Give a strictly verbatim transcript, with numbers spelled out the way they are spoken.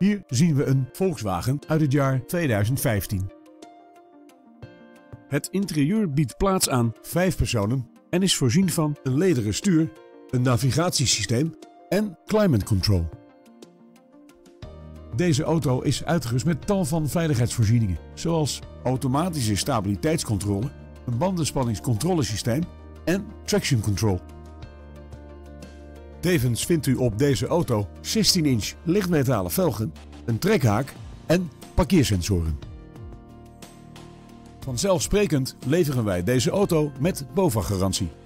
Hier zien we een Volkswagen uit het jaar tweeduizend vijftien. Het interieur biedt plaats aan vijf personen en is voorzien van een lederen stuur, een navigatiesysteem en climate control. Deze auto is uitgerust met tal van veiligheidsvoorzieningen, zoals automatische stabiliteitscontrole, een bandenspanningscontrolesysteem en traction control. Tevens vindt u op deze auto zestien inch lichtmetalen velgen, een trekhaak en parkeersensoren. Vanzelfsprekend leveren wij deze auto met BOVAG-garantie.